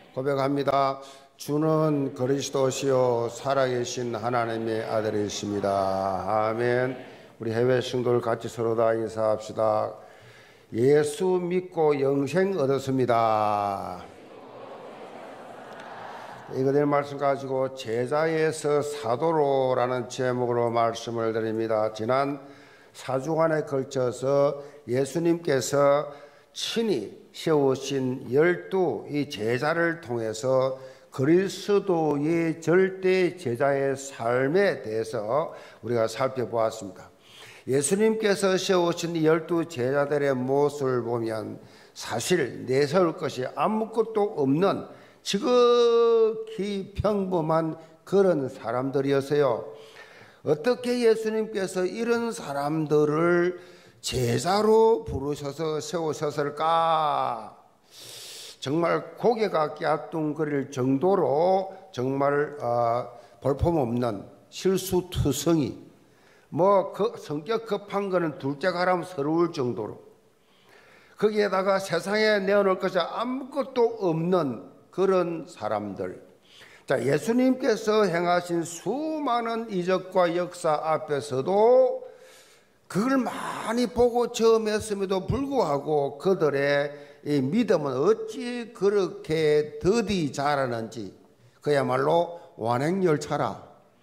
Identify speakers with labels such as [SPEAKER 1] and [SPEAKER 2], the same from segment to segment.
[SPEAKER 1] 고백합니다. 주는 그리스도시요 살아계신 하나님의 아들이십니다. 아멘. 우리 해외 성도들 같이 서로 다 인사합시다. 예수 믿고 영생 얻었습니다. 이거될 말씀 가지고 제자에서 사도로라는 제목으로 말씀을 드립니다. 지난 4주간에 걸쳐서 예수님께서 친히 세우신 12 제자를 통해서 그리스도의 절대 제자의 삶에 대해서 우리가 살펴보았습니다. 예수님께서 세우신 12 제자들의 모습을 보면 사실 내세울 것이 아무것도 없는 지극히 평범한 그런 사람들이었어요. 어떻게 예수님께서 이런 사람들을 제자로 부르셔서 세우셨을까? 정말 고개가 갸뚱거릴 정도로 정말 볼품없는 실수투성이, 성격 급한 거는 둘째 가라면 서러울 정도로, 거기에다가 세상에 내어놓을 것이 아무것도 없는 그런 사람들. 자, 예수님께서 행하신 수많은 이적과 역사 앞에서도 그걸 많이 보고 체험했음에도 불구하고 그들의 이 믿음은 어찌 그렇게 더디 자라는지, 그야말로 완행열차라.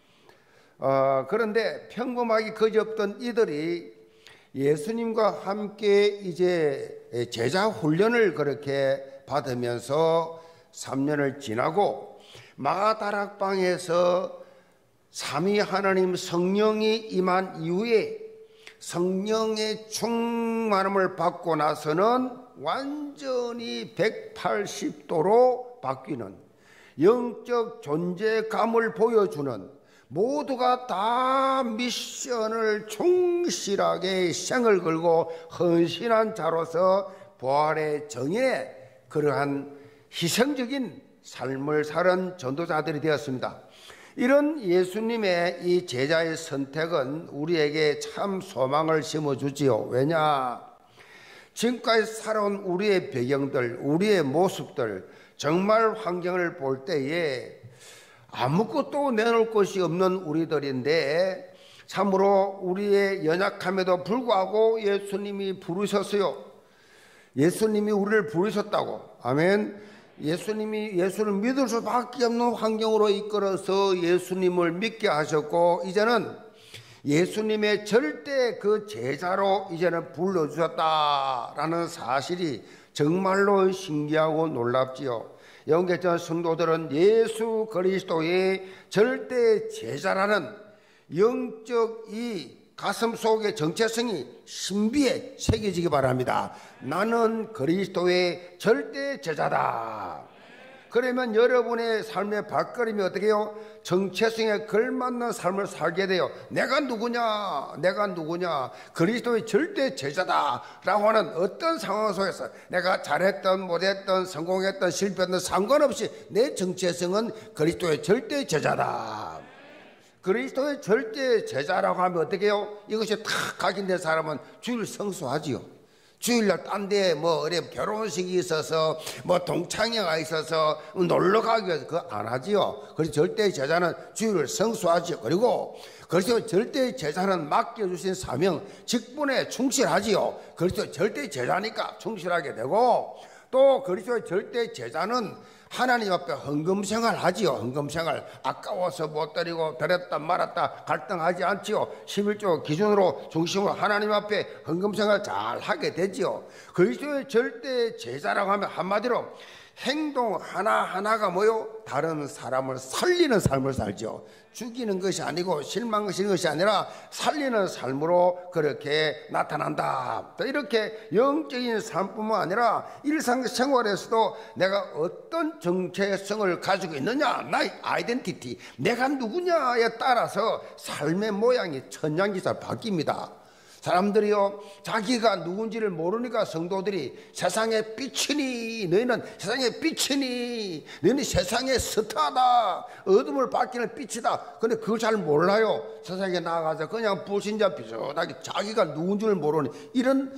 [SPEAKER 1] 그런데 평범하게 거지없던 이들이 예수님과 함께 이제 제자 훈련을 그렇게 받으면서 3년을 지나고 마가다락방에서 삼위 하나님 성령이 임한 이후에 성령의 충만함을 받고 나서는 완전히 180도로 바뀌는 영적 존재감을 보여주는, 모두가 다 미션을 충실하게 생을 걸고 헌신한 자로서 부활의 정에 그러한 희생적인 삶을 사는 전도자들이 되었습니다. 이런 예수님의 이 제자의 선택은 우리에게 참 소망을 심어주지요. 왜냐? 지금까지 살아온 우리의 배경들, 우리의 모습들, 정말 환경을 볼 때에 아무것도 내놓을 것이 없는 우리들인데 참으로 우리의 연약함에도 불구하고 예수님이 부르셨어요. 예수님이 우리를 부르셨다고. 아멘. 예수를 믿을 수밖에 없는 환경으로 이끌어서 예수님을 믿게 하셨고, 이제는 예수님의 절대 그 제자로 이제는 불러주셨다라는 사실이 정말로 신기하고 놀랍지요. 영계전 성도들은 예수 그리스도의 절대 제자라는 영적 이 가슴 속의 정체성이 신비에 새겨지기 바랍니다. 나는 그리스도의 절대 제자다. 그러면 여러분의 삶의 발걸음이 어떻게 해요? 정체성에 걸맞는 삶을 살게 돼요. 내가 누구냐? 그리스도의 절대 제자다 라고 하는 어떤 상황 속에서 내가 잘했던 못했던 성공했던 실패했던 상관없이 내 정체성은 그리스도의 절대 제자다. 그리스도의 절대 제자라고 하면 어떻게 해요? 이것이 다 각인된 사람은 주일 성수하지요. 주일날 딴 데 결혼식이 있어서 동창회가 있어서 놀러 가기 위해서 그거 안 하지요. 그래서 절대 제자는 주일을 성수하지요. 그리고 그래서 절대 제자는 맡겨주신 사명, 직분에 충실하지요. 그래서 절대 제자니까 충실하게 되고, 또 그리스도의 절대 제자는 하나님 앞에 헌금생활 하지요. 헌금생활. 아까워서 못 드리고 드렸다 말았다 갈등하지 않지요. 11조 기준으로 중심으로 하나님 앞에 헌금생활 잘 하게 되지요. 그리스도의 절대 제자라고 하면 한마디로 행동 하나하나가 다른 사람을 살리는 삶을 살죠. 죽이는 것이 아니고 실망시키는 것이 아니라 살리는 삶으로 그렇게 나타난다. 또 이렇게 영적인 삶뿐만 아니라 일상생활에서도 내가 어떤 정체성을 가지고 있느냐, 나의 아이덴티티, 내가 누구냐에 따라서 삶의 모양이 천냥기사 바뀝니다. 사람들이요, 자기가 누군지를 모르니까 성도들이 세상의 빛이니, 너희는 세상의 빛이니, 너희는 세상의 스타다, 어둠을 밝히는 빛이다. 근데 그걸 잘 몰라요. 세상에 나가서 그냥 불신자 비슷하게 자기가 누군지를 모르는 이런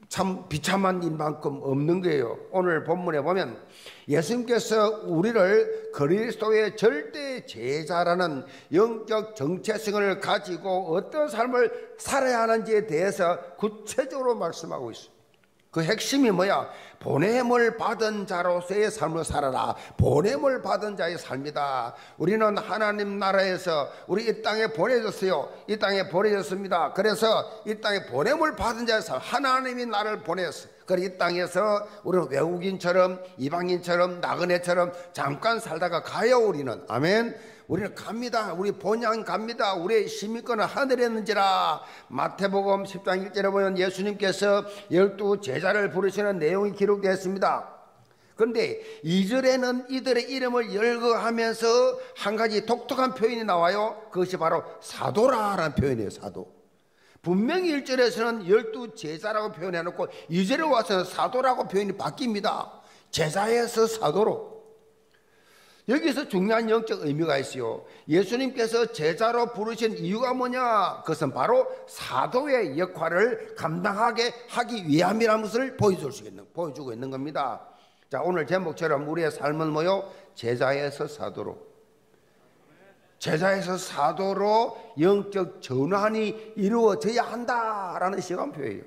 [SPEAKER 1] 참 비참한 일만큼 없는 거예요. 오늘 본문에 보면 예수님께서 우리를 그리스도의 절대 제자라는 영적 정체성을 가지고 어떤 삶을 살아야 하는지에 대해서 구체적으로 말씀하고 있어요. 그 핵심이 뭐야? 보냄을 받은 자로서의 삶을 살아라. 보냄을 받은 자의 삶이다. 우리는 하나님 나라에서 우리 이 땅에 보내졌어요. 이 땅에 보내졌습니다. 그래서 이 땅에 보냄을 받은 자의 삶, 하나님이 나를 보냈어요. 그래서 이 땅에서 우리는 외국인처럼, 이방인처럼, 나그네처럼 잠깐 살다가 가요. 우리는. 아멘. 우리는 갑니다. 우리 본향 갑니다. 우리의 시민권은 하늘에 있는지라. 마태복음 10장 1절에 보면 예수님께서 12 제자를 부르시는 내용이 기록되어 있습니다. 그런데 2절에는 이들의 이름을 열거하면서 한 가지 독특한 표현이 나와요. 그것이 바로 사도라라는 표현이에요. 사도. 분명히 1절에서는 12 제자라고 표현해놓고 2절에 와서는 사도라고 표현이 바뀝니다. 제자에서 사도로. 여기서 중요한 영적 의미가 있어요. 예수님께서 제자로 부르신 이유가 뭐냐? 그것은 바로 사도의 역할을 감당하게 하기 위함이라는 것을 보여주고 있는 겁니다. 자, 오늘 제목처럼 우리의 삶은 뭐요? 제자에서 사도로. 제자에서 사도로 영적 전환이 이루어져야 한다라는 시간표예요.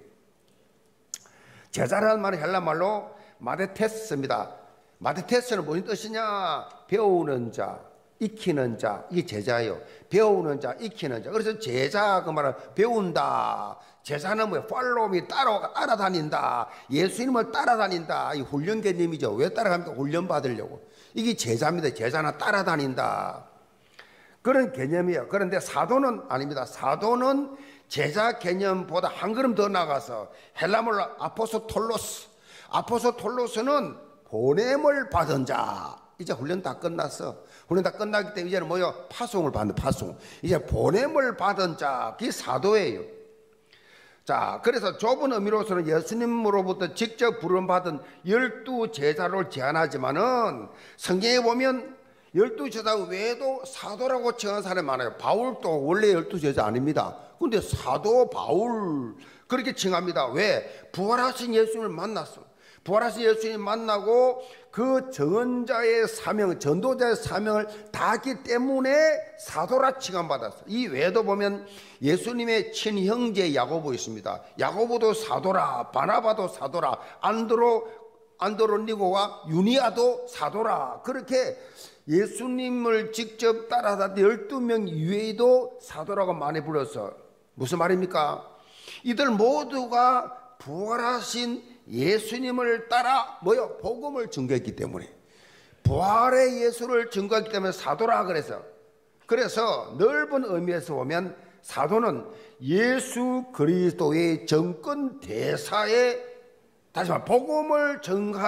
[SPEAKER 1] 제자라는 말은 헬라 말로 마데테스입니다. 마데테스는 무슨 뜻이냐? 배우는 자, 익히는 자, 이게 제자예요. 배우는 자, 익히는 자. 그래서 제자 그 말은 배운다. 제자는 뭐예요? 팔로움이 따라다닌다. 예수님을 따라다닌다. 이 훈련 개념이죠. 왜 따라갑니까? 훈련 받으려고. 이게 제자입니다. 제자는 따라다닌다. 그런 개념이에요. 그런데 사도는 아닙니다. 사도는 제자 개념보다 한 걸음 더 나가서 헬라말로 아포스톨로스. 아포스톨로스는 보냄을 받은 자. 이제 훈련 다 끝났어. 훈련 다 끝나기 때문에 이제는 뭐요? 파송을 받는 파송. 이제 보냄을 받은 자. 그게 사도예요. 자, 그래서 좁은 의미로서는 예수님으로부터 직접 부름받은 12 제자를 제안하지만은 성경에 보면 12 제자 외에도 사도라고 칭하는 사람이 많아요. 바울도 원래 12 제자 아닙니다. 근데 사도 바울 그렇게 칭합니다. 왜? 부활하신 예수님을 만났어. 부활하신 예수님 만나고 그 전자의 사명, 전도자의 사명을 다했기 때문에 사도라 칭함받았어요. 이 외에도 보면 예수님의 친형제 야고보 있습니다. 야고보도 사도라, 바나바도 사도라, 안드로니고와 유니아도 사도라. 그렇게 예수님을 직접 따라다닌 12명 이외에도 사도라고 많이 불렀어. 무슨 말입니까? 이들 모두가 부활하신 예수님을 따라 뭐요? 복음을 증거했기 때문에, 부활의 예수를 증거했기 때문에 사도라 그래서 넓은 의미에서 보면 사도는 예수 그리스도의 정권 대사에 다시 말해 복음을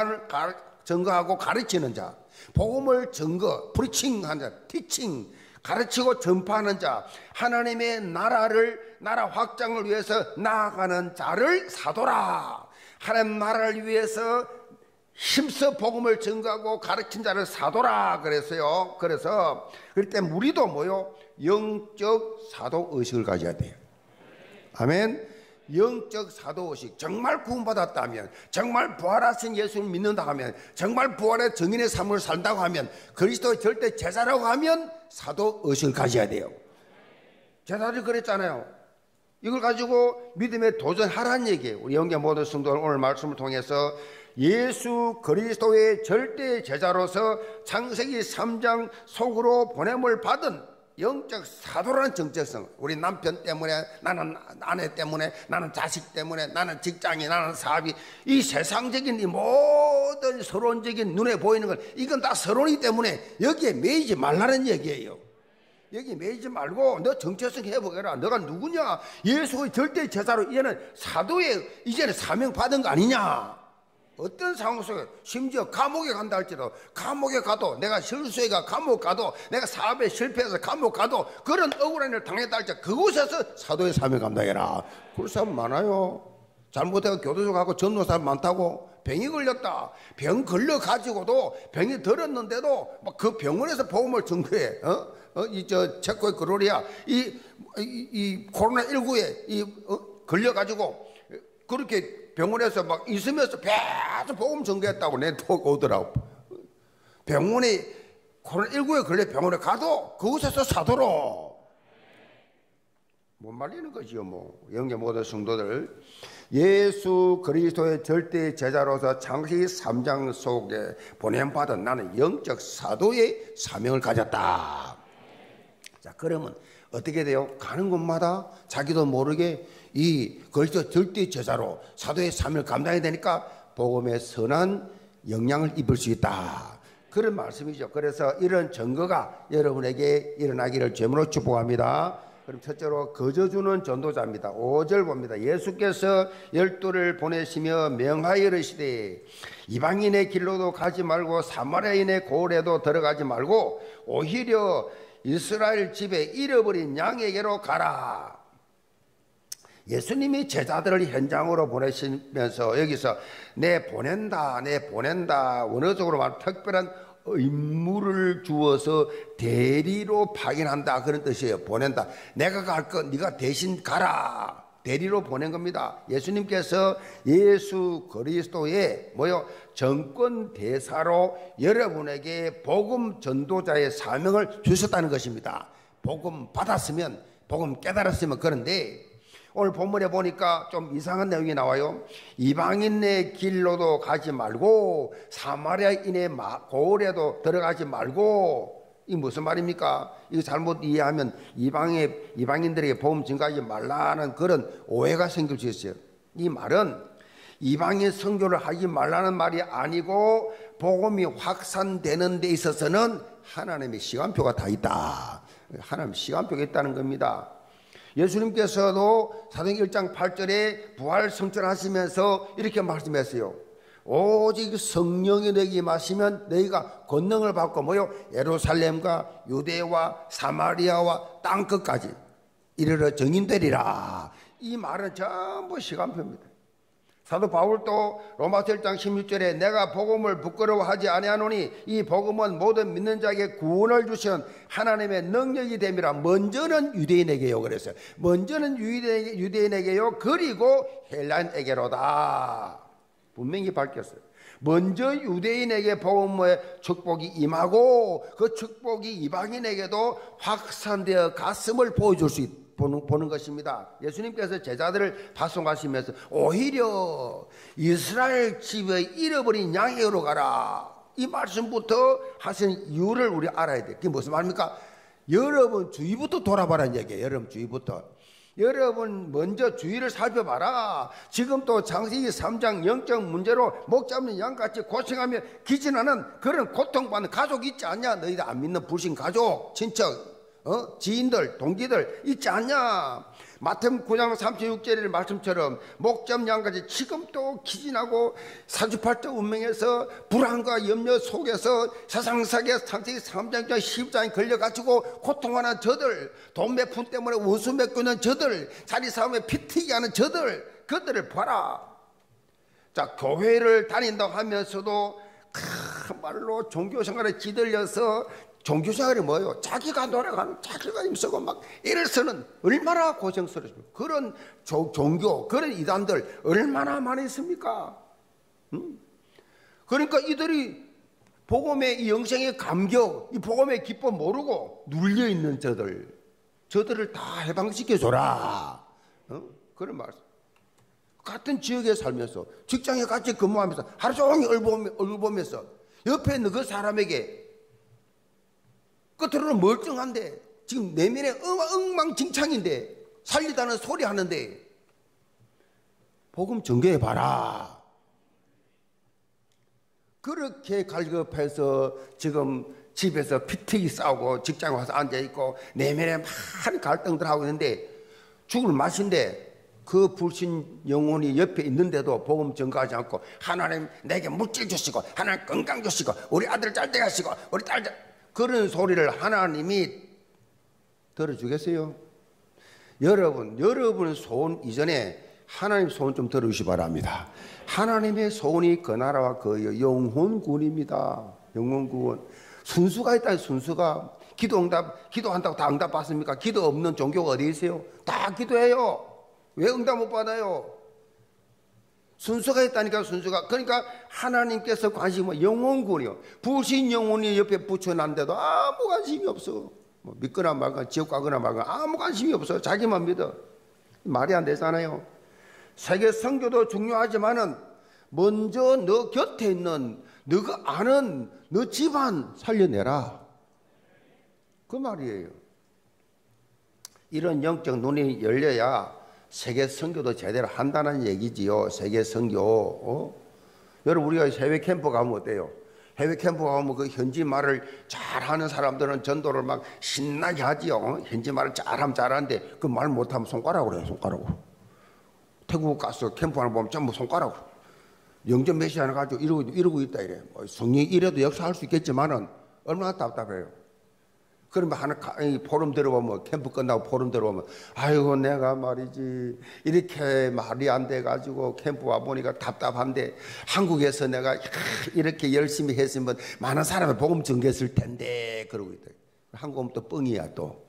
[SPEAKER 1] 증거하고 가르치는 자, 복음을 프리칭하는 자, 티칭, 가르치고 전파하는 자, 하나님의 나라 확장을 위해서 나아가는 자를 사도라. 하나님 나라를 위해서 힘써 복음을 증거하고 가르친 자를 사도라 그랬어요. 그래서 그때 우리도 뭐요? 영적 사도 의식을 가져야 돼요. 아멘. 영적 사도 의식. 정말 구원받았다면, 정말 부활하신 예수를 믿는다 하면, 정말 부활의 증인의 삶을 산다고 하면, 그리스도의 절대 제자라고 하면 사도 의식을 가져야 돼요. 제자들이 그랬잖아요. 이걸 가지고 믿음에 도전하라는 얘기예요. 우리 영계 모든 성도들 오늘 말씀을 통해서 예수 그리스도의 절대 제자로서 창세기 3장 속으로 보냄을 받은 영적 사도라는 정체성. 우리 남편 때문에, 나는 아내 때문에, 나는 자식 때문에, 나는 직장이, 나는 사업이, 이 세상적인 이 모든 서론적인 눈에 보이는 건 이건 다 서론이기 때문에 여기에 매이지 말라는 얘기예요. 여기 매이지 말고 너 정체성 해보게라. 너가 누구냐? 예수의 절대 제자로 이제는 사도의 이제는 사명 받은 거 아니냐? 어떤 상황 속에 심지어 감옥에 간다 할지라도, 감옥에 가도, 내가 실수해가 감옥 가도, 내가 사업에 실패해서 감옥 가도 그런 억울한 일을 당했다 할지라도 그곳에서 사도의 사명 감당해라. 그런 사람 많아요. 잘못해서 교도소 가고 전도 사람 많다고. 병이 걸렸다. 병 걸려가지고도 병이 들었는데도 막 그 병원에서 복음을 증거해. 체코의 그로리아 이 코로나19에 걸려가지고 그렇게 병원에서 막 있으면서 계속 복음 전개했다고 내 톡 오더라고. 병원에 코로나19에 걸려 병원에 가도 그곳에서 사도로 못 말리는 거지요. 뭐 영계 모든 성도들, 예수 그리스도의 절대 제자로서 창세기 3장 속에 보냄받은 나는 영적 사도의 사명을 가졌다. 자, 그러면 어떻게 돼요? 가는 곳마다 자기도 모르게 이 그리스도 절대 제자로 사도의 사명을 감당해야 되니까 복음의 선한 영향을 입을 수 있다. 그런 말씀이죠. 그래서 이런 증거가 여러분에게 일어나기를 주님으로 축복합니다. 그럼 첫째로 거저주는 전도자입니다. 5절 봅니다. 예수께서 12를 보내시며 명하여 이르시되 이방인의 길로도 가지 말고 사마리아인의 고을에도 들어가지 말고 오히려 이스라엘 집에 잃어버린 양에게로 가라. 예수님이 제자들을 현장으로 보내시면서 여기서 내 보낸다 원어적으로 말 특별한 임무를 주어서 대리로 파견한다 그런 뜻이에요. 보낸다. 내가 갈 거 네가 대신 가라. 대리로 보낸 겁니다. 예수님께서 예수 그리스도의 정권 대사로 여러분에게 복음 전도자의 사명을 주셨다는 것입니다. 복음 받았으면, 복음 깨달았으면. 그런데 오늘 본문에 보니까 좀 이상한 내용이 나와요. 이방인의 길로도 가지 말고 사마리아인의 고을에도 들어가지 말고. 이 무슨 말입니까? 이거 잘못 이해하면 이방인들에게 복음 전가하지 말라는 그런 오해가 생길 수 있어요. 이 말은 이방인 선교를 하지 말라는 말이 아니고 복음이 확산되는 데 있어서는 하나님의 시간표가 다 있다. 하나님 시간표가 있다는 겁니다. 예수님께서도 사도행전 1장 8절에 부활 성천하시면서 이렇게 말씀했어요. 오직 성령이 너에게 임하시면 너희가 권능을 받고 예루살렘과 유대와 사마리아와 땅끝까지 이르러 증인되리라. 이 말은 전부 시간표입니다. 사도 바울도 로마서 1장 16절에 내가 복음을 부끄러워하지 아니하노니 이 복음은 모든 믿는 자에게 구원을 주시는 하나님의 능력이 됨이라. 먼저는 유대인에게요. 그랬어요. 먼저는 유대인에게요. 그리고 헬라인에게로다. 분명히 밝혔어요. 먼저 유대인에게 복음의 축복이 임하고 그 축복이 이방인에게도 확산되어 갔음을 보여줄 수 있다. 보는 것입니다. 예수님께서 제자들을 파송하시면서 오히려 이스라엘 집에 잃어버린 양에게로 가라. 이 말씀부터 하신 이유를 우리 알아야 돼요. 그게 무슨 말입니까? 여러분 주위부터 돌아봐라는 얘기예요. 여러분 주위부터. 여러분 먼저 주위를 살펴봐라. 지금 또 창세기 3장 영적 문제로 목 잡는 양같이 고생하며 기진하는 그런 고통받는 가족 있지 않냐? 너희들 안 믿는 불신 가족, 친척, 지인들, 동기들 있지 않냐? 마태복음 9장 36절의 말씀처럼 목잡 양같이 지금 또 기진하고 사주팔자 운명에서 불안과 염려 속에서 세상사계 창세기 3장 10장에 걸려가지고 고통하는 저들, 돈 몇 푼 때문에 원수 맺고는 저들, 자리 싸움에 피튀기 하는 저들, 그들을 봐라. 자, 교회를 다닌다고 하면서도 말로 종교생활에 지들려서, 종교생활이 뭐예요? 자기가 노력하는, 자기가 힘쓰고 막 이래서는 얼마나 고생스러워요. 그런 종교, 그런 이단들 얼마나 많이 있습니까? 그러니까 이들이 복음의 이 영생의 감격, 이 복음의 기쁨 모르고 눌려있는 저들을 다 해방시켜줘라. 그런 말씀. 같은 지역에 살면서 직장에 같이 근무하면서 하루 종일 얼굴 보면서 옆에 있는 그 사람에게 겉으로는 멀쩡한데 지금 내면에 엉망진창인데 살리다는 소리 하는데 복음 전개해봐라. 그렇게 갈급해서 지금 집에서 피튀기 싸우고 직장에 와서 앉아있고 내면에 많은 갈등들 하고 있는데 죽을 맛인데 그 불신 영혼이 옆에 있는데도 복음 전가하지 않고 하나님 내게 물질 주시고 하나님 건강 주시고 우리 아들 잘 되게 하시고 우리 딸 잘, 그런 소리를 하나님이 들어주겠어요? 여러분 소원 이전에 하나님 소원 좀 들어주시 바랍니다. 하나님의 소원이 그 나라와 그 영혼구원입니다. 영혼구원. 순수가 있다. 순수가. 기도한다고 다 응답 받습니까? 기도 없는 종교가 어디 있어요? 다 기도해요. 왜 응답 못 받아요? 순서가 있다니까, 순서가. 그러니까 하나님께서 관심은 영혼군이요. 부신 영혼이 옆에 붙여놨는데도 아무 관심이 없어. 뭐 믿거나 말거나 지옥 가거나 말거나 아무 관심이 없어. 자기만 믿어. 말이 안 되잖아요. 세계 선교도 중요하지만은 먼저 너 곁에 있는 너가 아는 너 집안 살려내라. 그 말이에요. 이런 영적 눈이 열려야 세계 선교도 제대로 한다는 얘기지요. 세계 선교. 여러분 우리가 해외 캠프 가면 어때요? 해외 캠프 가면 그 현지 말을 잘하는 사람들은 전도를 막 신나게 하지요. 현지 말을 잘하는데 그 말 못하면 손가락으로 해요. 손가락으로. 태국 가서 캠프 하나 보면 전부 손가락으로. 영전 메시 하나 가지고 이러고 있다 이래. 성령이 이래도 역사할 수 있겠지만은 얼마나 답답해요. 그러면 하나 포럼 들어보면 캠프 끝나고 포럼 들어보면 아이고 내가 말이지 이렇게 말이 안 돼가지고 캠프 와보니까 답답한데 한국에서 내가 이렇게 열심히 했으면 많은 사람이 복음 전개했을 텐데 그러고 있다. 한국은 또 뻥이야 또.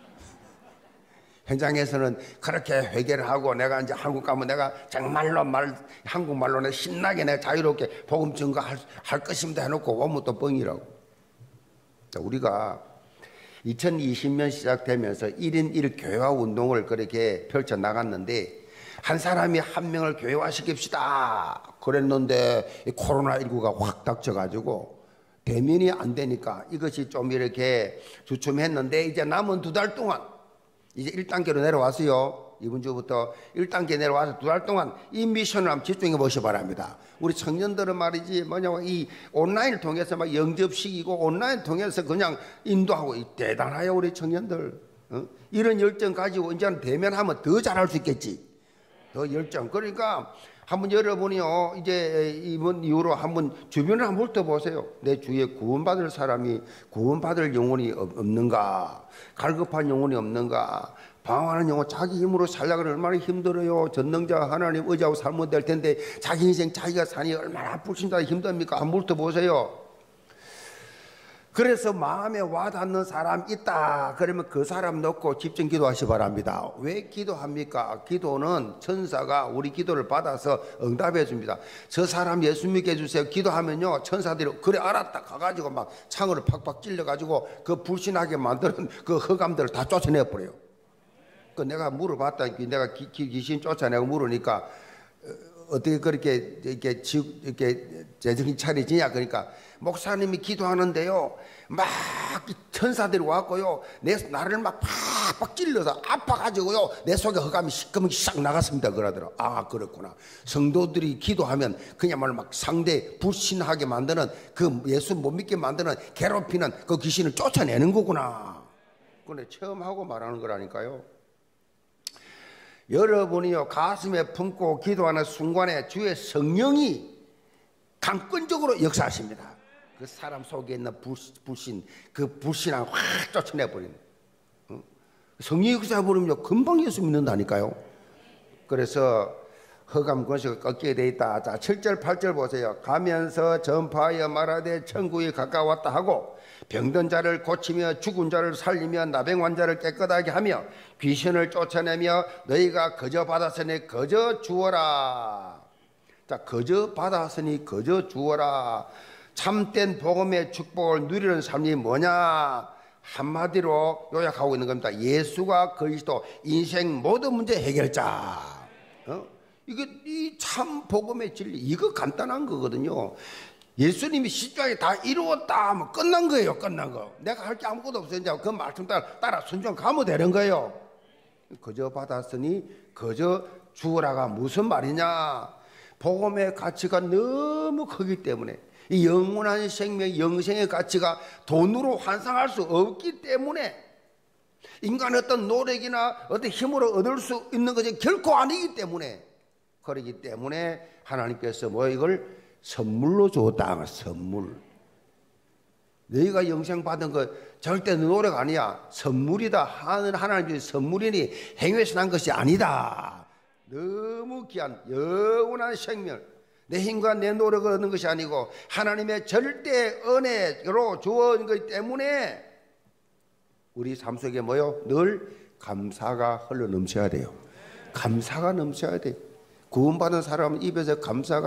[SPEAKER 1] 현장에서는 그렇게 회개를 하고 내가 이제 한국 가면 내가 정말로 한국말로 내가 신나게 내가 자유롭게 복음 전가할 것입니다 해놓고 오면 또 뻥이라고. 우리가 2020년 시작되면서 1인 1교회화 운동을 그렇게 펼쳐 나갔는데 한 사람이 한 명을 교회화시킵시다 그랬는데 코로나19가 확 닥쳐가지고 대면이 안 되니까 이것이 좀 이렇게 주춤했는데 이제 남은 2달 동안 이제 1단계로 내려왔어요. 이번 주부터 1단계 내려와서 2달 동안 이 미션을 한번 집중해 보시기 바랍니다. 우리 청년들은 말이지 뭐냐고 이 온라인을 통해서 막 영접시키고 온라인 통해서 그냥 인도하고 대단해요 우리 청년들. 이런 열정 가지고 이제는 대면하면 더 잘할 수 있겠지. 더 열정. 그러니까 한번 여러분이요 이제 이번 이후로 한번 주변을 한번 훑어보세요. 내 주위에 구원받을 사람이 구원받을 영혼이 없는가, 갈급한 영혼이 없는가, 방황하는 영혼, 자기 힘으로 살려고 얼마나 힘들어요. 전능자 하나님 의지하고 살면 될 텐데 자기 인생 자기가 사니 얼마나 불신자 힘듭니까? 한번 훑어보세요. 그래서 마음에 와닿는 사람 있다 그러면 그 사람 넣고 집중 기도하시 바랍니다. 왜 기도합니까? 기도는 천사가 우리 기도를 받아서 응답해 줍니다. 저 사람 예수 믿게 해주세요 기도하면요 천사들이 그래 알았다 가가지고 막 창으로 팍팍 찔러가지고 그 불신하게 만드는 그 흑암들을 다 쫓아내버려요. 그 내가 물어봤다. 내가 귀신 쫓아내고 물으니까 어떻게 그렇게 이렇게 제정신 차리지냐 그러니까 목사님이 기도하는데요 막 천사들이 왔고요 나를 막 팍팍 찔러서 아파가지고요 내 속에 흑암이 시커멓게 싹 나갔습니다 그러더라. 아 그렇구나. 성도들이 기도하면 그야말로 막 상대 불신하게 만드는 그 예수 못 믿게 만드는 괴롭히는 그 귀신을 쫓아내는 거구나. 그런데 처음 하고 말하는 거라니까요. 여러분이요 가슴에 품고 기도하는 순간에 주의 성령이 강권적으로 역사하십니다. 그 사람 속에 있는 불신, 그 불신을 확 쫓아내버리는. 성령이 역사해버리면 금방 예수 믿는다니까요. 그래서 흑암 권세가 꺾이게 돼 있다. 자 7절 8절 보세요. 가면서 전파하여 말하되 천국이 가까웠다 하고 병든 자를 고치며 죽은 자를 살리며 나병 환자를 깨끗하게 하며 귀신을 쫓아내며 너희가 거저 받았으니 거저 주어라. 자 거저 받았으니 거저 주어라. 참된 복음의 축복을 누리는 삶이 뭐냐? 한마디로 요약하고 있는 겁니다. 예수가 그리스도 인생 모든 문제 해결자. 이게 이 참 복음의 진리 이거 간단한 거거든요. 예수님이 십자가에 다 이루었다 하면 끝난 거예요. 끝난 거. 내가 할 게 아무것도 없어요. 이제 그 말씀 따라 순종 가면 되는 거예요. 거저 받았으니 거저 주어라가 무슨 말이냐? 복음의 가치가 너무 크기 때문에 이 영원한 생명, 영생의 가치가 돈으로 환상할 수 없기 때문에 인간의 어떤 노력이나 어떤 힘으로 얻을 수 있는 것이 결코 아니기 때문에 그렇기 때문에 하나님께서 뭐 이걸 선물로 줬다. 선물. 너희가 영생 받은 거 절대 노력 아니야. 선물이다. 하나님의 선물이니 행위에서 난 것이 아니다. 너무 귀한 영원한 생명. 내 힘과 내 노력을 얻는 것이 아니고 하나님의 절대 은혜로 주어진 것이기 때문에 우리 삶 속에 뭐요? 늘 감사가 흘러 넘쳐야 돼요. 감사가 넘쳐야 돼요. 구원받은 사람은 입에서 감사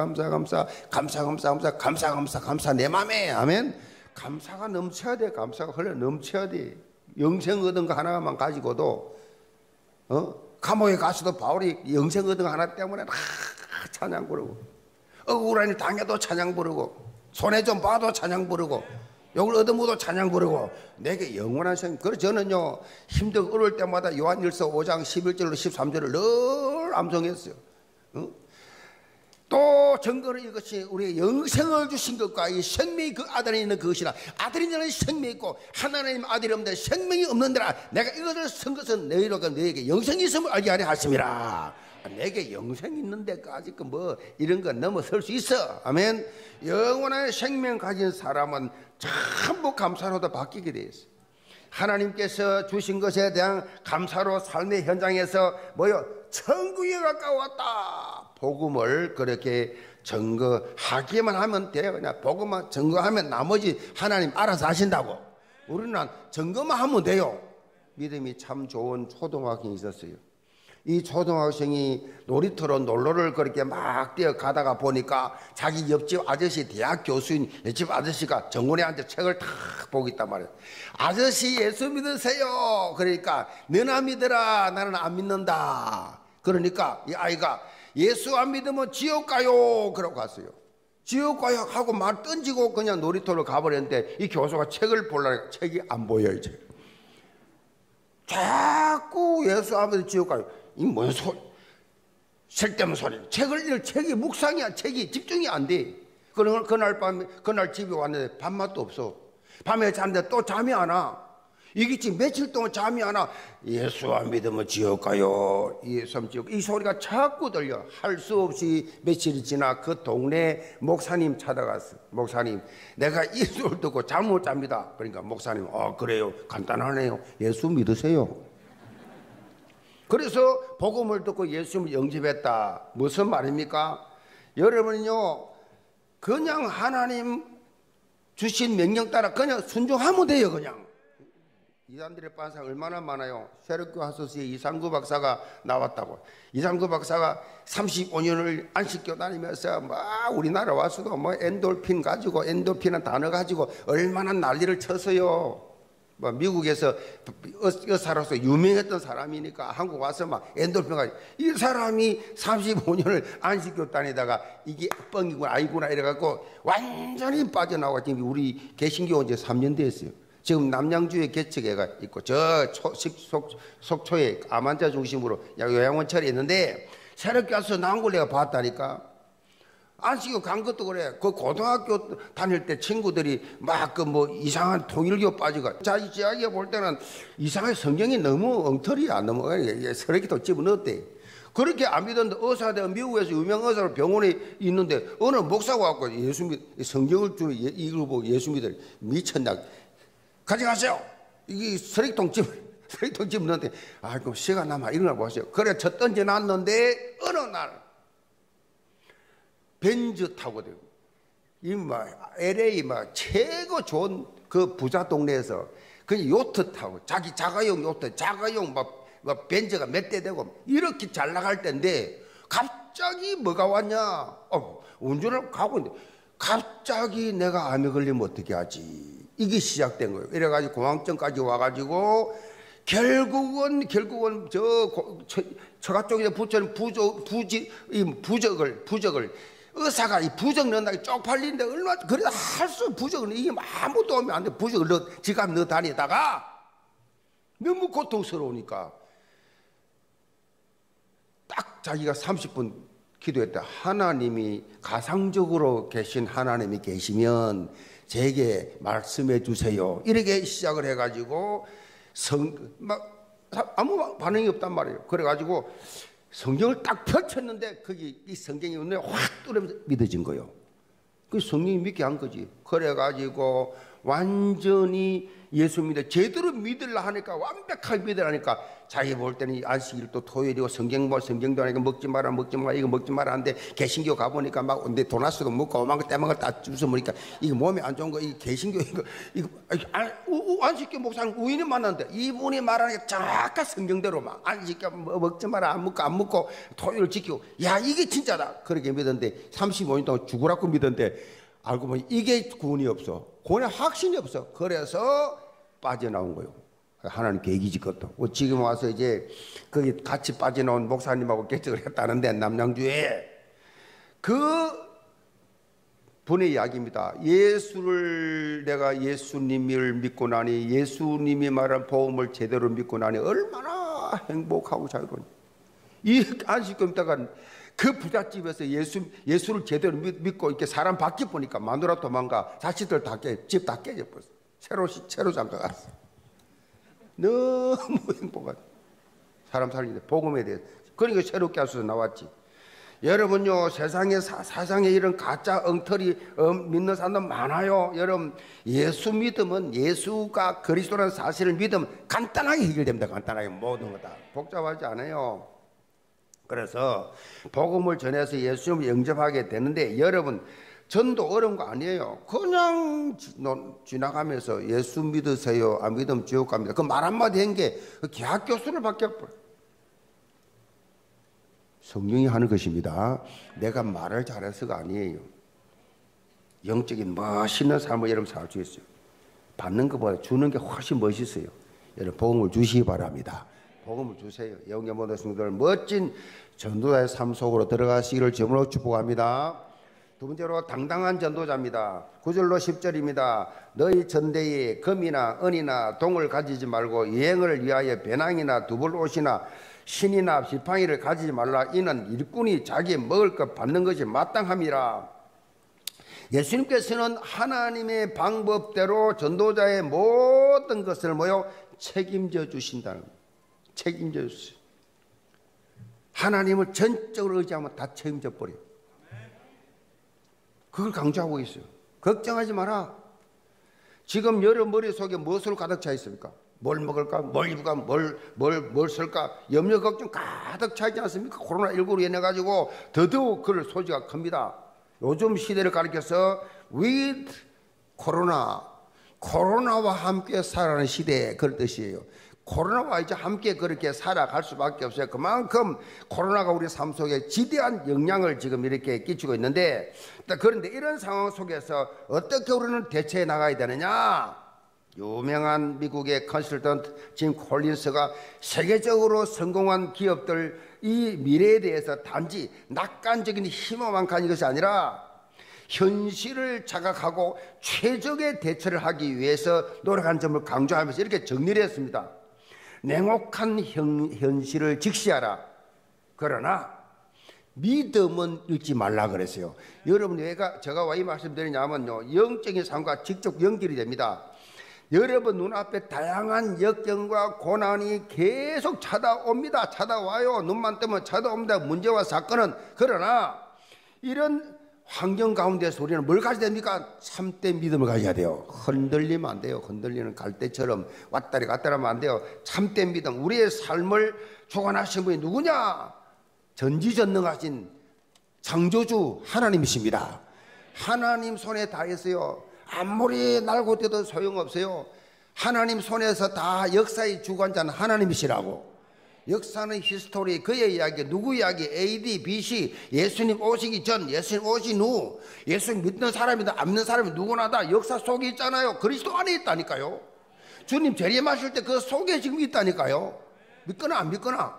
[SPEAKER 1] 내 맘에. 아멘. 감사가 넘쳐야 돼. 감사가 흘러 넘쳐야 돼. 영생 얻은 거 하나만 가지고도 감옥에 가서도 바울이 영생 얻은 거 하나 때문에 찬양 부르고, 억울한 일 당해도 찬양 부르고, 손해 좀 봐도 찬양 부르고, 욕을 얻어먹어도 찬양 부르고, 내게 영원한 생명. 그래서 저는요, 힘들고 어려울 때마다 요한일서 5장 11절로 13절을 늘 암송했어요. 또 증거는 이것이 우리의 영생을 주신 것과 이 생명이 그 아들에 있는 그것이라. 아들이 너는 생명이 있고 하나님 아들이 없는데 생명이 없는데라. 내가 이것을 쓴 것은 너에게 영생이 있음을 알게 하려 하심이라. 내게 영생이 있는데까지 뭐 이런 건 넘어설 수 있어. 아멘. 영원한 생명 가진 사람은 전부 감사로도 바뀌게 돼 있어. 하나님께서 주신 것에 대한 감사로 삶의 현장에서 천국에 가까웠다. 복음을 그렇게 증거하기만 하면 돼요. 그냥 복음만 증거하면 나머지 하나님 알아서 하신다고. 우리는 증거만 하면 돼요. 믿음이 참 좋은 초등학생이 있었어요. 이 초등학생이 놀이터로 놀러를 그렇게 막 뛰어가다가 보니까 자기 옆집 아저씨, 대학 교수인 옆집 아저씨가 정원에 앉아 책을 탁 보고 있단 말이에요. 아저씨 예수 믿으세요. 그러니까 너나 믿으라, 나는 안 믿는다. 그러니까 이 아이가 예수 안 믿으면 지옥 가요. 그러고 갔어요. 지옥 가요 하고 말 던지고 그냥 놀이터로 가버렸는데 이 교수가 책을 보려니까 책이 안 보여요. 이제. 자꾸 예수 안 믿으면 지옥 가요. 이 뭔 소리? 쓸데없는 소리. 책이 묵상이야. 책이 집중이 안 돼. 그날 집에 왔는데 밥맛도 없어. 밤에 잤는데 또 잠이 안 와. 이게 지금 며칠 동안 잠이 안 와. 예수 안 믿으면 지옥 가요. 이 소리가 자꾸 들려. 할 수 없이 며칠이 지나 그 동네 목사님 찾아갔어. 목사님, 내가 이 소리를 듣고 잠 못 잡니다. 그러니까 목사님, 그래요. 간단하네요. 예수 믿으세요. 그래서 복음을 듣고 예수님을 영접했다. 무슨 말입니까? 여러분요, 그냥 하나님 주신 명령 따라 그냥 순종하면 돼요. 그냥. 이단들의 반사 얼마나 많아요. 세력교 하소서에 이상구 박사가 나왔다고. 이상구 박사가 35년을 안식교 다니면서 막 우리나라 와서도 뭐 엔돌핀이라는 단어 가지고 얼마나 난리를 쳤어요. 뭐 미국에서 의사로서 유명했던 사람이니까 한국 와서 막 엔돌핀 가지고, 이 사람이 35년을 안식교 다니다가 이게 뻥이구나 아니구나 이래갖고 완전히 빠져나와 지금 우리 개신교 온 지 3년 됐어요. 지금 남양주에 개척회가 있고 속초에 암환자 중심으로 요양원처리 있는데 새롭게 와서 나온 걸 내가 봤다니까. 안식교 간 것도 그래. 그 고등학교 다닐 때 친구들이 막 이상한 통일교 빠지고 자기가 볼 때는 이상하게 성경이 너무 엉터리야. 너무 새롭게 또 집어넣었대. 그렇게 안 믿었는데 의사들 미국에서 유명 의사로 병원에 있는데 어느 목사가 와서 성경을 주로 이걸 보고 예수 믿으래. 미쳤나. 가져가세요. 이게 쓰레기통 집었는데, 그럼 시간 남아 일어나 보세요. 그래, 저 던져놨는데, 어느 날, 벤츠 타고 되고, LA 최고 좋은 그 부자 동네에서, 그 요트 타고, 자기 자가용 요트, 자가용 벤츠가 몇 대 되고, 이렇게 잘 나갈 때인데, 갑자기 뭐가 왔냐? 운전을 가고 있는데, 갑자기 내가 암에 걸리면 어떻게 하지? 이게 시작된 거예요. 이래가지고 공황증까지 와가지고 결국은 처가 쪽에 붙여는 부적을 의사가 이 부적 넣는다고 쪽팔리는데 얼마나 그래 할 수 부적을 이게 아무 도움이 안 돼. 부적을 지갑 넣어 다니다가 너무 고통스러우니까 딱 자기가 30분 기도했다. 하나님이 가상적으로 계신 하나님이 계시면 제게 말씀해 주세요. 이렇게 시작을 해가지고 아무 반응이 없단 말이에요. 그래가지고 성경을 딱 펼쳤는데 거기 이 성경이 눈에 확 뚫으면서 믿어진 거예요. 그 성령이 믿게 한 거지. 그래가지고 완전히 예수 믿어 제대로 믿으려 하니까, 완벽하게 믿으려니까 자기 볼 때는 안식일 또 토요일이고 성경도 하니까 먹지 마라 이거 먹지 마라 하는데, 개신교 가보니까 막 내 도나스도 먹고 오만 거 때만 거다 주워 먹으니까 이거 몸에 안 좋은 거, 이 개신교 이거 안식교 목사님 우인이 만났는데 이분이 말하니까 정확한 성경대로 막 안식교 먹지 마라 안 먹고 토요일 지키고, 야 이게 진짜다 그렇게 믿었는데 35년 동안 죽으라고 믿었는데 알고 보니 이게 구원이 없어. 구원의 확신이 없어. 그래서 빠져나온 거예요. 하나님 계기지 것도. 지금 와서 이제 거기 같이 빠져나온 목사님하고 개척을 했다는데, 남양주에 그 분의 이야기입니다. 내가 예수님을 믿고 나니, 예수님이 말한 복음을 제대로 믿고 나니 얼마나 행복하고 자유로운지. 이 안식교 믿다가 그 부잣집에서 예수를 제대로 믿고 이렇게 사람 바뀌어 보니까 마누라 도망가, 자식들 집 다 깨져버렸어. 새로 장가갔어. 너무 행복하다. 사람 살리는데 복음에 대해서. 그러니까 새롭게 하셔서 나왔지. 여러분요, 세상에 이런 가짜 엉터리 믿는 사람들 많아요. 여러분, 예수 믿으면, 예수가 그리스도라는 사실을 믿으면 간단하게 해결됩니다. 간단하게 모든 거 다 복잡하지 않아요. 그래서 복음을 전해서 예수님을 영접하게 되는데, 여러분 전도 어려운 거 아니에요. 그냥 지나가면서 예수 믿으세요, 안 믿으면 지옥 갑니다. 그 말 한마디 한 게 대학 교수를 바뀌어버려. 성령이 하는 것입니다. 내가 말을 잘해서가 아니에요. 영적인 멋있는 삶을 여러분 살 수 있어요. 받는 것보다 주는 게 훨씬 멋있어요. 여러분 복음을 주시기 바랍니다. 복음을 주세요. 영계 모든 성도들 멋진 전도자의 삶 속으로 들어가시기를 주님으로 축복합니다. 두 번째로 당당한 전도자입니다. 9절로 10절입니다. 너희 전대에 금이나 은이나 동을 가지지 말고 여행을 위하여 배낭이나 두벌옷이나 신이나 지팡이를 가지지 말라. 이는 일꾼이 자기 먹을 것 받는 것이 마땅함이라. 예수님께서는 하나님의 방법대로 전도자의 모든 것을 책임져 주신다는 거예요. 책임져 주세요. 하나님을 전적으로 의지하면 다 책임져 버려요. 그걸 강조하고 있어요. 걱정하지 마라. 지금 여러분 머릿속에 무엇으로 가득 차 있습니까? 뭘 먹을까? 뭘 입을까? 뭘 쓸까? 염려 걱정 가득 차 있지 않습니까? 코로나19로 인해 가지고 더더욱 그럴 소지가 큽니다. 요즘 시대를 가리켜서 with 코로나와 함께 살아가는 시대, 그런 뜻이에요. 코로나와 이제 함께 그렇게 살아갈 수밖에 없어요. 그만큼 코로나가 우리 삶 속에 지대한 영향을 지금 이렇게 끼치고 있는데, 그런데 이런 상황 속에서 어떻게 우리는 대처해 나가야 되느냐? 유명한 미국의 컨설턴트 짐 콜린스가 세계적으로 성공한 기업들 이 미래에 대해서 단지 낙관적인 희망만 가진 것이 아니라 현실을 자각하고 최적의 대처를 하기 위해서 노력한 점을 강조하면서 이렇게 정리를 했습니다. 냉혹한 현실을 직시하라. 그러나 믿음은 잃지 말라 그랬어요. 여러분, 제가 왜 이 말씀드리냐면요, 영적인 삶과 직접 연결이 됩니다. 여러분 눈앞에 다양한 역경과 고난이 계속 찾아옵니다. 찾아와요. 눈만 뜨면 찾아옵니다. 문제와 사건은. 그러나 이런 환경 가운데서 우리는 뭘 가져야 됩니까? 참된 믿음을 가져야 돼요. 흔들리면 안 돼요. 흔들리는 갈대처럼 왔다리 갔다리 하면 안 돼요. 참된 믿음. 우리의 삶을 주관하신 분이 누구냐? 전지전능하신 창조주 하나님이십니다. 하나님 손에 다 있어요. 아무리 날고 뛰어도 소용없어요. 하나님 손에서 다 역사의 주관자는 하나님이시라고. 역사는 히스토리, 그의 이야기, 누구 이야기, AD, BC, 예수님 오시기 전, 예수님 오신 후, 예수님 믿는 사람이다, 안 믿는 사람이 누구나 다 역사 속에 있잖아요. 그리스도 안에 있다니까요. 주님 재림하실 때 그 속에 지금 있다니까요. 믿거나 안 믿거나.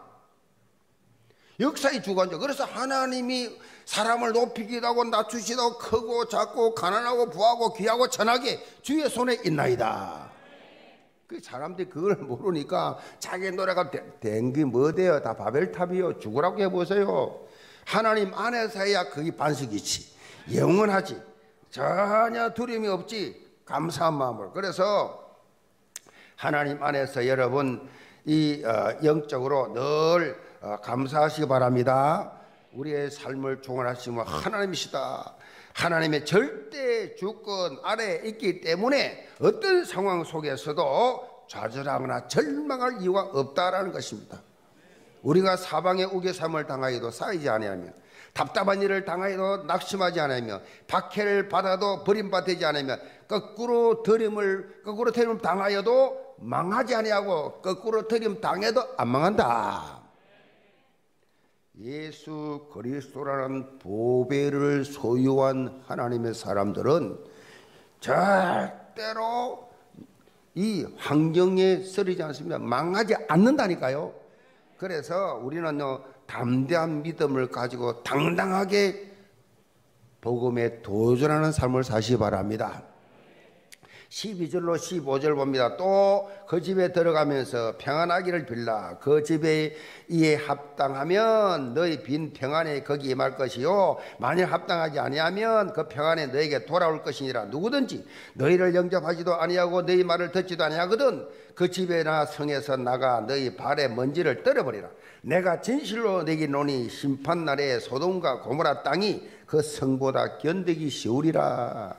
[SPEAKER 1] 역사의 주관자. 그래서 하나님이 사람을 높이기도 하고 낮추시기도 하고 크고 작고 가난하고 부하고 귀하고 천하게 주의 손에 있나이다. 그 사람들이 그걸 모르니까 자기 노래가 된 게 뭐 돼요? 다 바벨탑이요. 죽으라고 해보세요. 하나님 안에서야 그게 반석이지, 영원하지, 전혀 두려움이 없지, 감사한 마음으로. 그래서 하나님 안에서 여러분 이 영적으로 늘 감사하시기 바랍니다. 우리의 삶을 주관하시면 하나님이시다. 하나님의 절대 주권 아래에 있기 때문에 어떤 상황 속에서도 좌절하거나 절망할 이유가 없다라는 것입니다. 우리가 사방에 우겨삼을 당하여도 쌓이지 아니하며 답답한 일을 당하여도 낙심하지 않으며 박해를 받아도 버림받지 않으며 거꾸로 들임을 당하여도 망하지 아니하고 거꾸로 들임 당해도 안 망한다. 예수 그리스도라는 보배를 소유한 하나님의 사람들은 절대로 이 환경에 쓰러지지 않습니다. 망하지 않는다니까요. 그래서 우리는 담대한 믿음을 가지고 당당하게 복음에 도전하는 삶을 사시기 바랍니다. 12절로 15절 봅니다. 또 그 집에 들어가면서 평안하기를 빌라. 그 집에 이에 합당하면 너희 빈 평안에 거기 임할 것이요 만일 합당하지 아니하면 그 평안에 너에게 돌아올 것이니라. 누구든지 너희를 영접하지도 아니하고 너희 말을 듣지도 아니하거든 그 집에나 성에서 나가 너희 발에 먼지를 떨어버리라. 내가 진실로 내기노니 심판날에 소돔과 고모라 땅이 그 성보다 견디기 쉬우리라.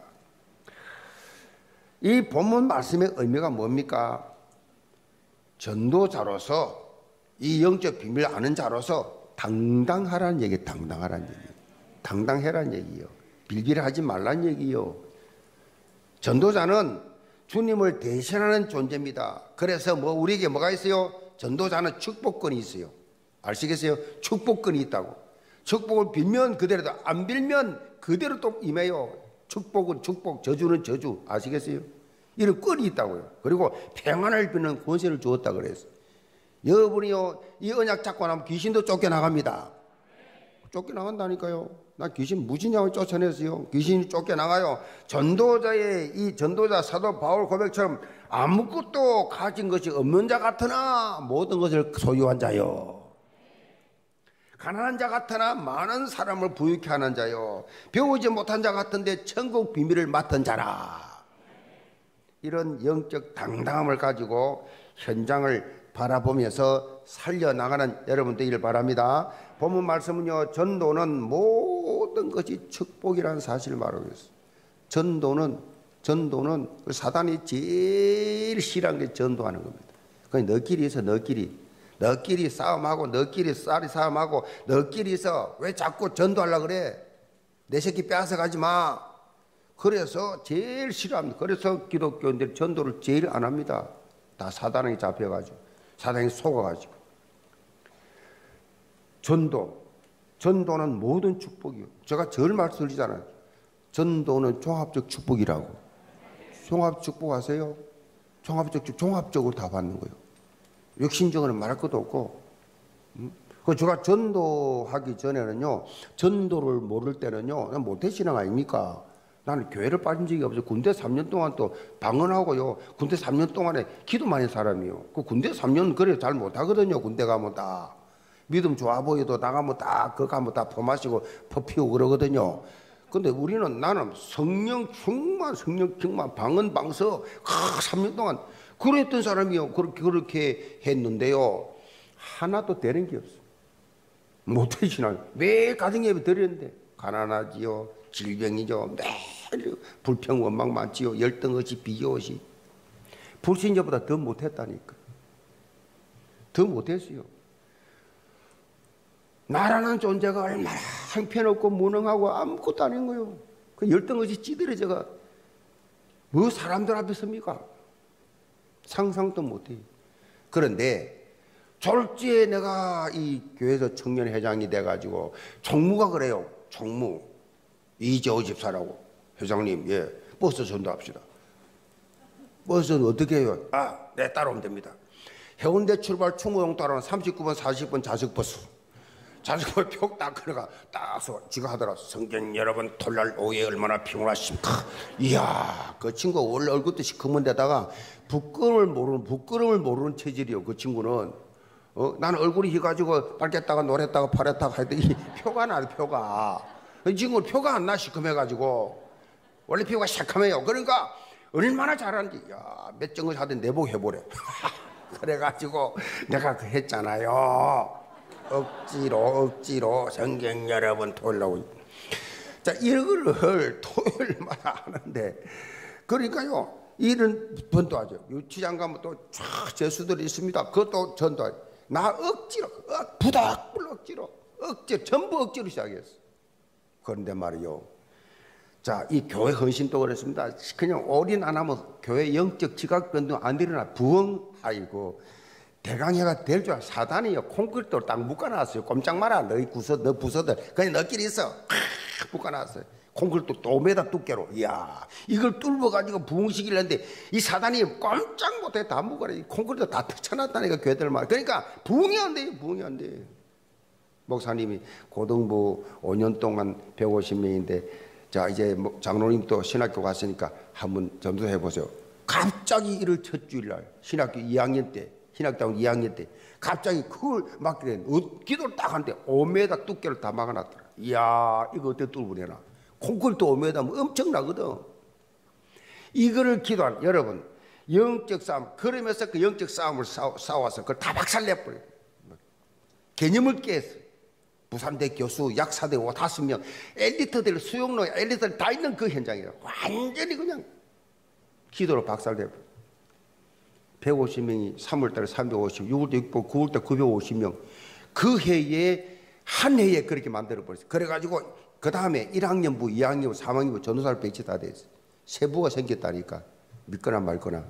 [SPEAKER 1] 이 본문 말씀의 의미가 뭡니까? 전도자로서 이 영적 비밀을 아는 자로서 당당하라는 얘기, 당당하라는 얘기, 당당해라는 얘기요. 빌빌하지 말라는 얘기요. 전도자는 주님을 대신하는 존재입니다. 그래서 우리에게 뭐가 있어요? 전도자는 축복권이 있어요. 아시겠어요? 축복권이 있다고. 축복을 빌면 그대로도 안 빌면 그대로 또 임해요. 축복은 축복, 저주는 저주. 아시겠어요? 이런 권이 있다고요. 그리고 평안을 비는 권세를 주었다 그랬어요. 여러분이요, 이 언약 잡고 나면 귀신도 쫓겨나갑니다. 쫓겨나간다니까요. 나 귀신 무진장을 쫓아냈어요. 귀신이 쫓겨나가요. 이 전도자 사도 바울 고백처럼 아무것도 가진 것이 없는 자 같으나 모든 것을 소유한 자요. 가난한 자 같으나 많은 사람을 부유케 하는 자요. 배우지 못한 자 같은데 천국 비밀을 맡은 자라. 이런 영적 당당함을 가지고 현장을 바라보면서 살려나가는 여러분 되기를 바랍니다. 본문 말씀은요, 전도는 모든 것이 축복이라는 사실을 말하고 있어요. 전도는 사단이 제일 싫어하는 게 전도하는 겁니다. 그냥 너끼리 있어, 너끼리 싸움하고 너끼리 쌀이 싸움하고 너끼리 있어. 왜 자꾸 전도하려고 그래? 내 새끼 빼앗아 가지 마. 그래서 제일 싫어합니다. 그래서 기독교인들이 전도를 제일 안 합니다. 다 사단에 잡혀가지고 사단이 속아가지고. 전도는 모든 축복이요. 제가 절 말씀드리잖아요. 전도는 종합적 축복이라고. 종합 축복하세요. 종합적으로 다 받는 거예요. 육신적으로는 말할 것도 없고. 그 제가 전도하기 전에는요, 전도를 모를 때는요, 모태신앙 아닙니까? 나는 교회를 빠진 적이 없어요. 군대 3년 동안 또 방언하고요. 군대 3년 동안에 기도 많이 한 사람이요. 그 군대 3년 그래 잘 못하거든요. 군대 가면 다 믿음 좋아 보여도 나가면 다 그거 가면 다 퍼마시고 퍼피우고 그러거든요. 근데 나는 성령 충만 방언 방서 3년 동안 그랬던 사람이요. 그렇게 했는데요. 하나도 되는 게 없어요. 모태신앙 매일 가정예배 드렸는데 가난하지요. 질병이죠. 매일 불평 원망 많지요. 열등없이 비교없이. 불신자보다 더 못했다니까. 더 못했어요. 나라는 존재가 얼마나 형편없고 무능하고 아무것도 아닌 거예요. 그 열등없이 찌들어져가 뭐 사람들 앞에 섭니까? 상상도 못해요. 그런데 졸지에 내가 이 교회에서 청년회장이 돼가지고 총무가 그래요. 총무. 이재호 집사라고. 회장님, 예, 버스 전도합시다. 버스는 어떻게 해요? 네, 따라오면 됩니다. 해운대 출발 충무용 따라오는 39번, 40번 좌석버스. 좌석을 표 딱 끊어가 딱 서 지가 하더라. 성경 여러분, 토요일 오후에 얼마나 피곤하십니까? 이야, 그 친구 원래 얼굴도 시커먼 데다가 부끄러움을 모르는 체질이요. 그 친구는. 나는 얼굴이 희가지고 빨겠다가 노랬다가 파랬다가 하더니 표가 나요, 표가. 이 친구는 표가 안 나, 시커매가지고. 원래 표가 새카매요. 그러니까 얼마나 잘하는지. 야, 몇 정을 하든 내복 해보래. 그래가지고 내가 그 했잖아요. 억지로 성경 여러분 토요일로 자, 이거를 토요일마다 하는데, 그러니까요, 이런 번도하죠. 유치장 가면 또 쫙 제수들이 있습니다. 그것도 전도하죠. 나 억지로, 부닥불 억지로, 전부 억지로 시작했어. 그런데 말이요. 자, 이 교회 헌신도 그렇습니다. 그냥 올인 안 하면 교회 영적 지각 변동 안 일어나. 부흥하이고, 대강해가 될 줄 알아. 사단이요. 콘크리트로 딱 묶어놨어요. 꼼짝 마라. 너 부서들. 그냥 너끼리 있어. 묶어놨어요. 콘크리트 또 5m 두께로. 이야, 이걸 뚫어가지고 부흥시키려 했는데, 이 사단이 꼼짝 못해. 다 묶어라. 이 콘크리트 다 터쳐놨다니까, 교회들 말. 그러니까, 부흥이 안 돼요. 부흥이 안 돼요. 목사님이 고등부 5년 동안 150명인데, 자, 이제 장로님도 신학교 갔으니까 한번 전도해 보세요. 갑자기 이를 첫 주일날, 신학교 2학년 때, 신학당 2학년 때 갑자기 그걸 막게 된 기도를 딱 하는데 5m 두께를 다 막아놨더라. 이야, 이거 어떻게 뚫고 내나. 콘크리트 5m면 엄청나거든. 이거를 기도한 여러분, 영적 싸움, 그러면서 그 영적 싸움을 싸워서 그걸 다 박살내버려요. 개념을 깨서 부산대 교수 약사대 5명 엘리트들, 수용로 엘리트들 다 있는 그 현장이에요. 완전히 그냥 기도로 박살내버려요. 150명이 3월달에 350, 6월달 600, 9월달 950명. 그 해에, 한 해에 그렇게 만들어버렸어요. 그래가지고, 그 다음에 1학년부, 2학년부, 3학년부 전도사를 배치 다 됐어요. 세부가 생겼다니까. 믿거나 말거나.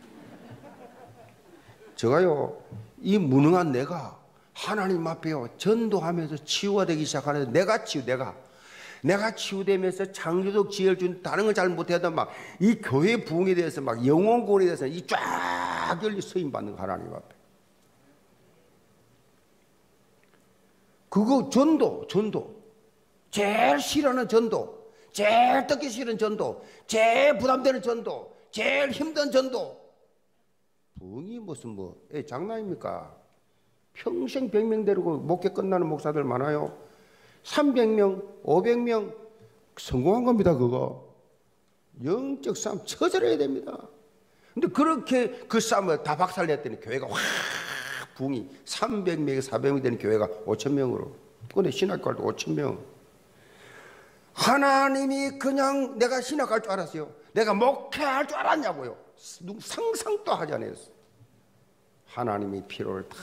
[SPEAKER 1] 제가요, 이 무능한 내가 하나님 앞에요, 전도하면서 치유가 되기 시작하는데, 내가 치유되면서 창조적 지혜를 준 다른 걸 잘 못해도 막 이 교회 부흥에 대해서 막 영혼고리에 대해서 이 쫙 열리 서임 받는 거 하나님 앞에. 그거 전도. 제일 싫어하는 전도. 제일 듣기 싫은 전도. 제일 부담되는 전도. 제일 힘든 전도. 부흥이 무슨 장난입니까? 평생 100명 데리고 목회 끝나는 목사들 많아요. 300명, 500명 성공한 겁니다. 그거 영적 싸움 처절해야 됩니다. 근데 그렇게 그 싸움을 다 박살냈더니 교회가 확 부흥이 300명, 400명 되는 교회가 5,000명으로. 근데 신학교 할 때 5,000명. 하나님이 그냥 내가 신학할 줄 알았어요? 내가 목회할 줄 알았냐고요? 상상도 하지 않았어요. 하나님이 필요를 다.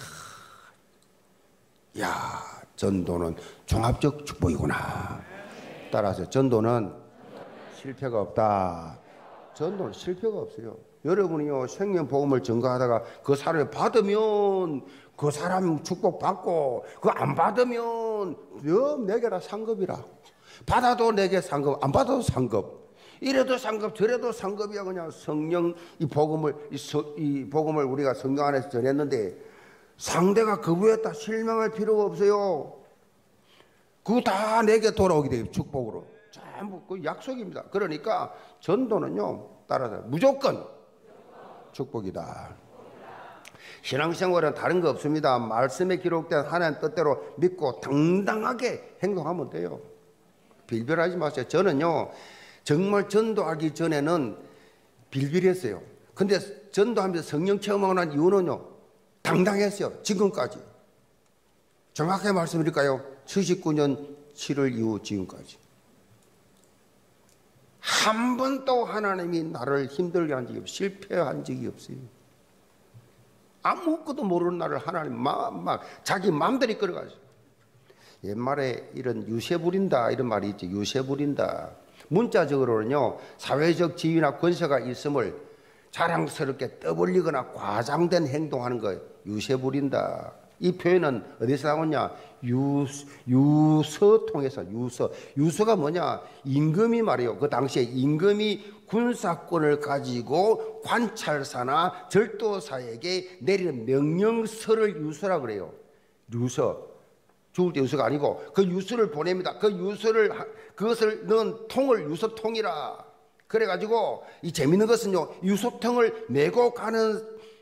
[SPEAKER 1] 야, 전도는 종합적 축복이구나. 따라서 전도는 실패가 없다. 전도는 실패가 없어요. 여러분이요, 생명복음을 전가하다가 그 사람을 받으면 그 사람 축복받고, 그거 안 받으면 내게라 상급이라. 받아도 내게 상급, 안 받아도 상급. 이래도 상급, 저래도 상급이야. 그냥 성령 이 복음을 우리가 성경 안에서 전했는데, 상대가 거부했다 실망할 필요가 없어요. 그거 다 내게 돌아오게 돼요. 축복으로. 전부 그 약속입니다. 그러니까 전도는요, 따라서 무조건 축복이다. 신앙생활은 다른 거 없습니다. 말씀에 기록된 하나님 뜻대로 믿고 당당하게 행동하면 돼요. 빌빌하지 마세요. 저는요, 정말 전도하기 전에는 빌빌했어요. 근데 전도하면서 성령 체험하고 난 이유는요, 당당했어요. 지금까지. 정확하게 말씀드릴까요? 79년 7월 이후 지금까지. 한 번도 하나님이 나를 힘들게 한 적이 없어요. 실패한 적이 없어요. 아무것도 모르는 나를 하나님 막 자기 마음대로 끌어가죠. 옛말에 이런 유세 부린다 이런 말이 있죠. 유세 부린다. 문자적으로는요, 사회적 지위나 권세가 있음을 자랑스럽게 떠벌리거나 과장된 행동하는 거예요. 유세 부린다. 이 표현은 어디서 나오냐? 유서통에서. 유서가 뭐냐? 임금이 말이에요. 그 당시에 임금이 군사권을 가지고 관찰사나 절도사에게 내리는 명령서를 유서라 그래요. 유서. 죽을 때 유서가 아니고 그 유서를 보냅니다. 그것을 넣은 통을 유서통이라. 그래가지고 이 재밌는 것은요, 유서통을 메고 가는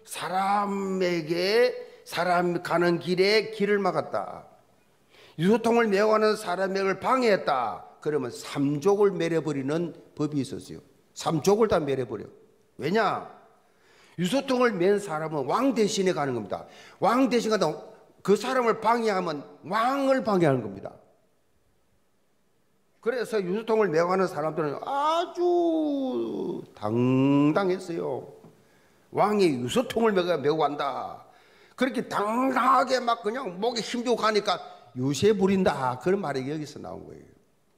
[SPEAKER 1] 사람 가는 길에 길을 막았다. 유서통을 메고 가는 사람을 방해했다. 그러면 3족을 매려버리는 법이 있었어요. 3족을 다 매려버려. 왜냐? 유서통을 맨 사람은 왕 대신에 가는 겁니다. 왕 대신 가다 그 사람을 방해하면 왕을 방해하는 겁니다. 그래서 유수통을 메고 가는 사람들은 아주 당당했어요. 왕이 유수통을 메고 간다. 그렇게 당당하게 막 그냥 목에 힘주고 가니까 유세 부린다. 그런 말이 여기서 나온 거예요.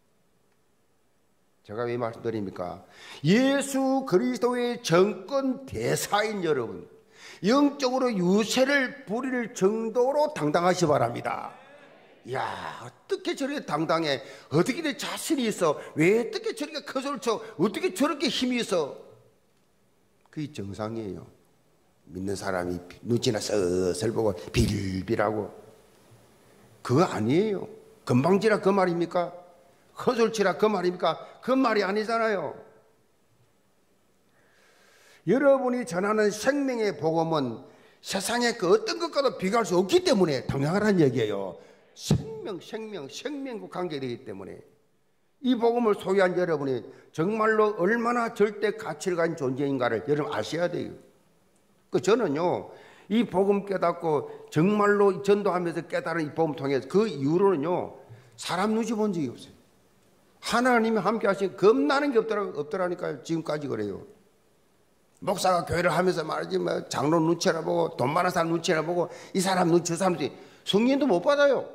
[SPEAKER 1] 제가 왜 말씀드립니까? 예수 그리스도의 정권 대사인 여러분, 영적으로 유세를 부릴 정도로 당당하시 바랍니다. 야, 어떻게 저렇게 당당해? 어떻게 내 자신이 있어? 왜 어떻게 저렇게 큰 소리를 쳐? 어떻게 저렇게 힘이 있어? 그게 정상이에요. 믿는 사람이 눈치나 슬슬 보고 빌빌하고, 그거 아니에요. 금방지라 그 말입니까? 헛소리치라 그 말입니까? 그 말이 아니잖아요. 여러분이 전하는 생명의 복음은 세상의 그 어떤 것과도 비교할 수 없기 때문에 당연하라는 얘기예요. 생명과 관계되기 때문에 이 복음을 소유한 여러분이 정말로 얼마나 절대 가치를 가진 존재인가를 여러분 아셔야 돼요. 저는요, 이 복음 깨닫고 정말로 전도하면서 깨달은 이 복음 통해서 그 이후로는요, 사람 눈치 본 적이 없어요. 하나님이 함께 하시니 겁나는 게 없더라니까요. 지금까지 그래요. 목사가 교회를 하면서 말이지, 뭐 장로 눈치나 보고 돈 많은 사람 눈치나 보고 이 사람 눈치 저 사람 눈치, 성인도 못 받아요.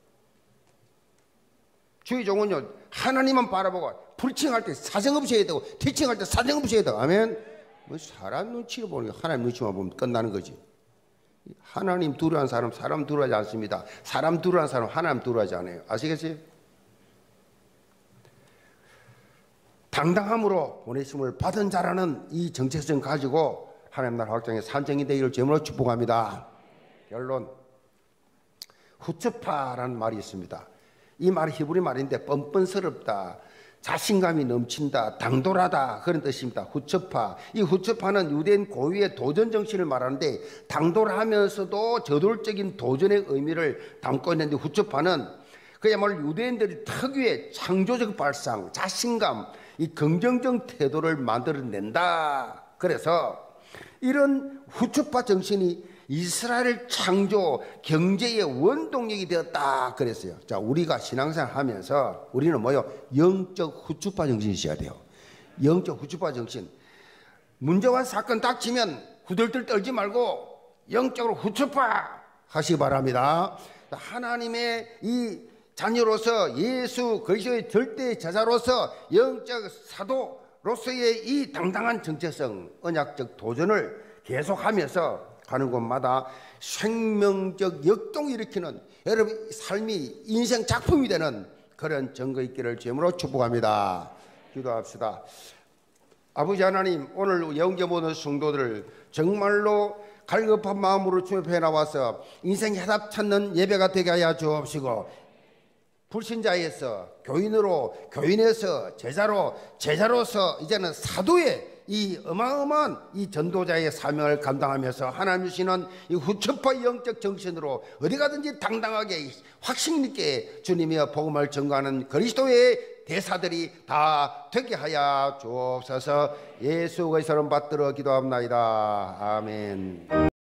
[SPEAKER 1] 주의 종은요, 하나님만 바라보고 프리칭할 때 사정없이 해야 되고 티칭할 때 사정없이 해야 되고. 아멘. 뭐 사람 눈치를 보는 게 하나님 눈치만 보면 끝나는 거지. 하나님 두려워하는 사람 사람 두려워하지 않습니다. 사람 두려워하는 사람 하나님 두려워하지 않아요. 아시겠어요? 당당함으로 보내심을 받은 자라는 이 정체성 가지고 하나님 나라 확장의 산정이 되기를 제물로 축복합니다. 결론, 후츠파라는 말이 있습니다. 이 말이 히브리 말인데 뻔뻔스럽다, 자신감이 넘친다, 당돌하다, 그런 뜻입니다. 후츠파. 이 후츠파는 유대인 고유의 도전 정신을 말하는데 당돌하면서도 저돌적인 도전의 의미를 담고 있는데, 후츠파는 그야말로 유대인들이 특유의 창조적 발상, 자신감, 이 긍정적 태도를 만들어낸다. 그래서 이런 후츠파 정신이 이스라엘 창조 경제의 원동력이 되었다 그랬어요. 자, 우리가 신앙생활 하면서 우리는 뭐요? 영적 후츠파 정신이 있어야 돼요. 영적 후츠파 정신. 문제와 사건 닥치면 후들들 떨지 말고 영적으로 후츠파 하시기 바랍니다. 하나님의 이 자녀로서 예수 그리스도의 절대 제자로서 영적 사도로서의 이 당당한 정체성, 언약적 도전을 계속하면서 가는 곳마다 생명적 역동을 일으키는 여러분 삶이 인생 작품이 되는 그런 증거 있기를 주님으로 축복합니다. 기도합시다. 아버지 하나님, 오늘 영계 모든 성도들을 정말로 갈급한 마음으로 주님 앞에 나와서 인생의 해답 찾는 예배가 되게 하여 주옵시고, 불신자에서 교인으로, 교인에서 제자로, 제자로서 이제는 사도의 이 어마어마한 이 전도자의 사명을 감당하면서 하나님 주시는 이 후츠파 영적 정신으로 어디 가든지 당당하게 확신 있게 주님의 복음을 전가하는 그리스도의 대사들이 다 되게 하여 주옵소서. 예수 그리스도를 받들어 기도합나이다. 아멘.